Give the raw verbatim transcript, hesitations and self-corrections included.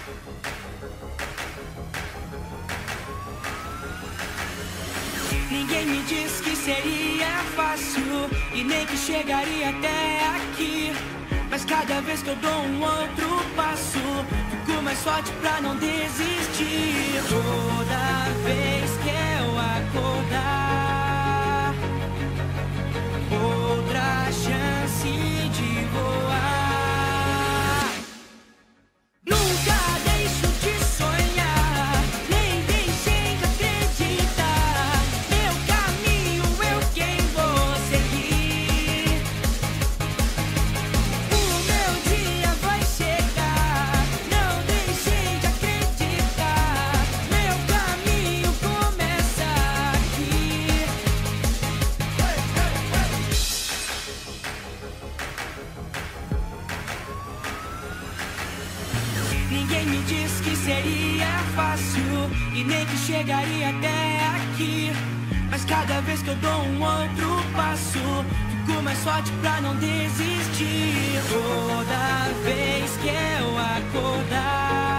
Ninguém me disse que seria fácil e nem que chegaria até aqui. Mas cada vez que eu dou um outro passo, fico mais forte pra não desistir. Toda vez que eu acordar, outra chance de voar. Nunca deixo de sonhar, nem deixei de acreditar. Meu caminho eu quem vou seguir. O meu dia vai chegar, não deixei de acreditar. Meu caminho começa aqui. Ninguém me disse que seria fácil e nem que chegaria até aqui. Mas cada vez que eu dou um outro passo, fico mais forte pra não desistir. Toda vez que eu acordar,